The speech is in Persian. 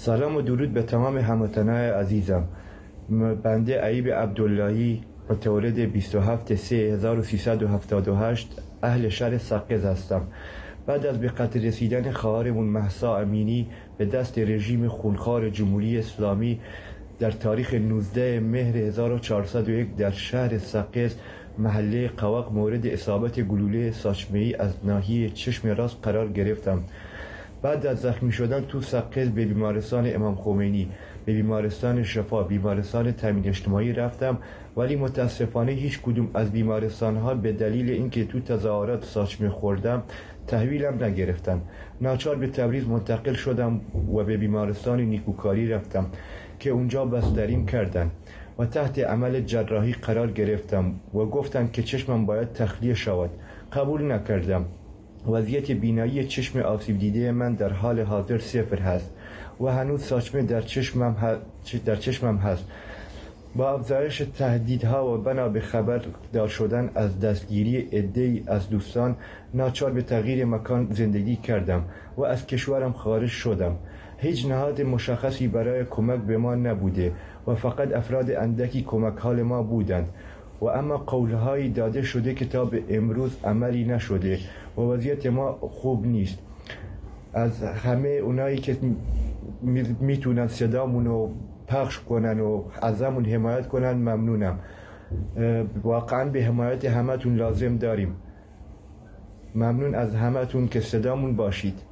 سلام و درود به تمام هموطنان عزیزم. بنده ایوب عبداللهی متولد 27/3/1378 اهل شهر سقز هستم. بعد از به قتل رسیدن خواهرمون مهسا امینی به دست رژیم خونخوار جمهوری اسلامی در تاریخ 19 مهر 1401 در شهر سقز محله قوق مورد اصابت گلوله ساچمه‌ای از ناحیه چشم راست قرار گرفتم. بعد از زخمی شدن تو سقز به بیمارستان امام خمینی، به بیمارستان شفا، بیمارستان تامین اجتماعی رفتم، ولی متاسفانه هیچ کدوم از بیمارستان ها به دلیل اینکه تو تظاهرات ساچمه خوردم تحویلم نگرفتن. ناچار به تبریز منتقل شدم و به بیمارستان نیکوکاری رفتم که اونجا بستریم کردن و تحت عمل جراحی قرار گرفتم و گفتن که چشمم باید تخلیه شود. قبول نکردم. وضعیت بینایی چشم آسیب دیده من در حال حاضر صفر هست و هنوز ساچمه در چشمم هست. با افزایش تهدیدها و بنا به خبر دار شدن از دستگیری عده‌ای از دوستان ناچار به تغییر مکان زندگی کردم و از کشورم خارج شدم. هیچ نهاد مشخصی برای کمک به ما نبوده و فقط افراد اندکی کمک حال ما بودند و اما قولهایی داده شده که تا به امروز عملی نشده و وضعیت ما خوب نیست. از همه اونایی که میتونن صدامونو پخش کنن و ازمون حمایت کنن ممنونم. واقعا به حمایت همتون لازم داریم. ممنون از همتون که صدامون باشید.